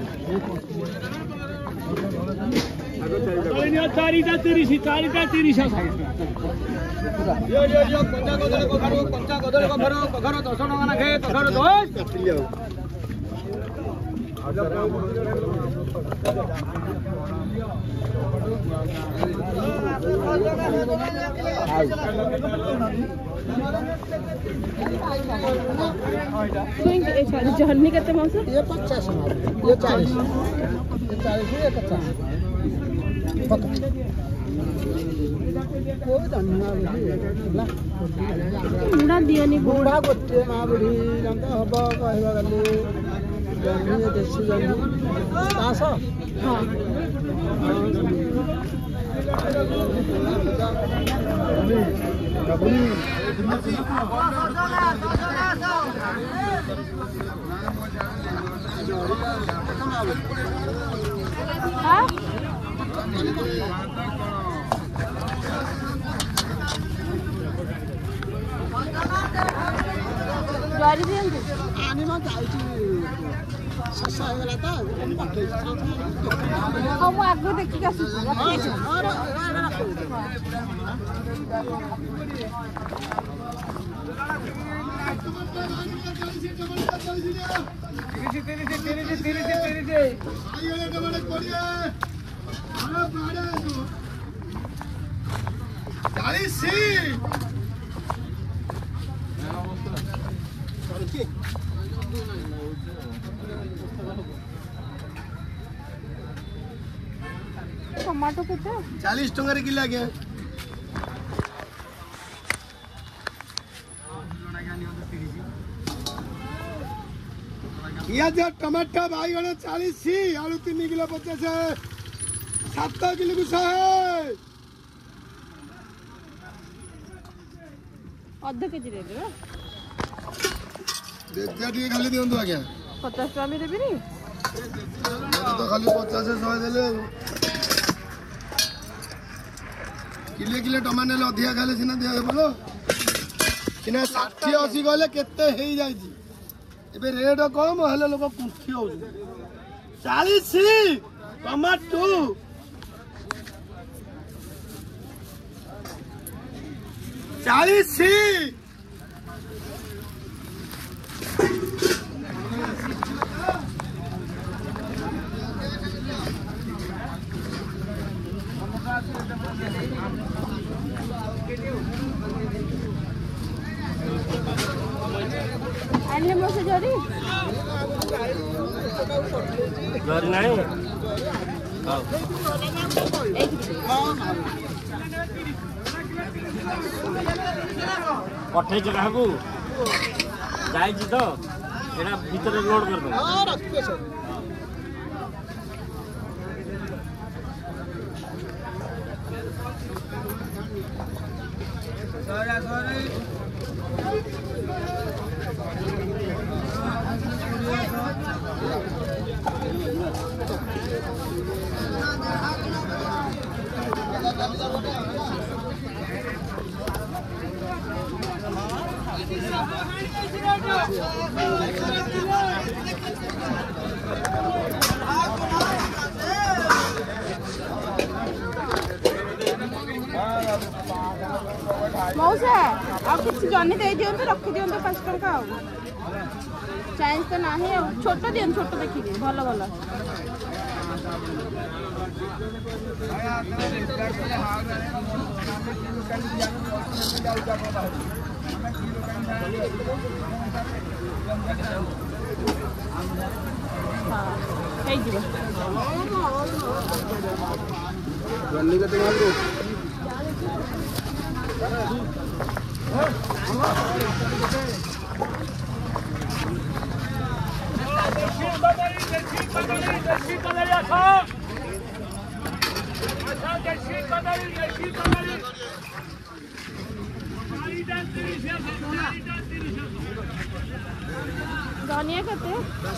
चारिटा 30 चारिटा 30 कंचा गदर कखार 10 टका नाखे कखार 10 जर्नी केते माउस ये 50 ये 40 ये 40 ये 50 कोई धनिया बुढ़ा मुड़ा दियनी बुढ़ा गोटे माँ बुढ़ी जानता हब कहवा गली जन्नी देसी जन्नी 500 हां हां गाड़ी दियंतु आनी मा जाईची ससा गला त हम आगो देखि का टमाटो केते 40 टंका रे किलो के पियाज टमाटर बाईगण 40 आलू 3 किलो 50 7 किलो गुसा है आधा केजी दे दे देखिए खाली दियंतु आज्ञा 50 टका में देबी नी तो खाली 50 100 देले किले किले टमाटर ले अधिया खाले सिना दिया बोलो सिना 60 80 गले केते हे जाई छी एबे रेट कम हेले लोग कुठी हो 40 टमाटो 40 आने मो से जरी नहीं पठे जगह को जाई तो एटा भीतर लोड कर दो हां रखिए सर सॉरी मौसा आ किसी जनी दे दियो तो रख दियो तो 5 टका आ चेंज तो नाही छोटो दियो छोटो देखि भलो भलो हां हे जीव जल्दी के तैयार को धनिया कते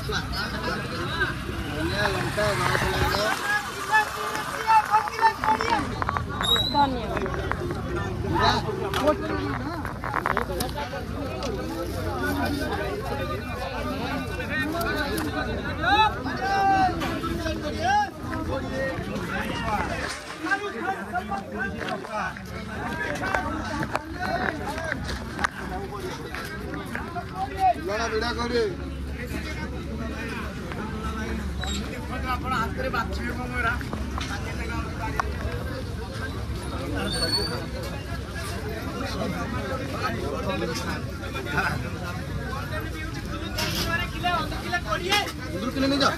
धनिया ଏଇଟା କରିବେ ଆପଣ ହାତରେ ବାଛିବେ କଣ ଏରା କିଲୋ ନେଇଯା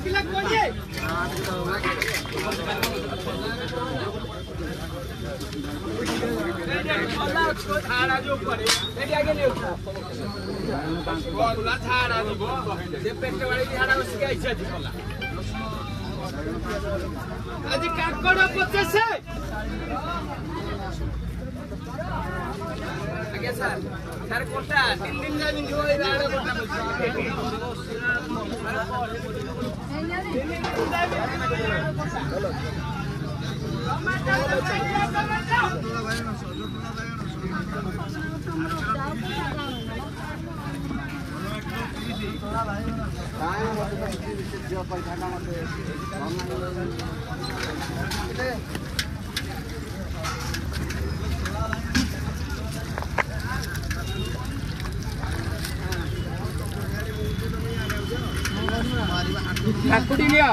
ଆଜି କାଙ୍କଡ଼ 50 ଆଜ୍ଞା ସାର୍ ସାର୍ କୋଟା 3 ଦିନ ଯାଇ ଯିବ ଏଇ ବାଡ କୋଟା କାକୁଡି ନିଅ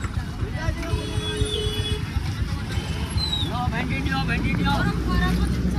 ଭେଣ୍ଡି ନିଅ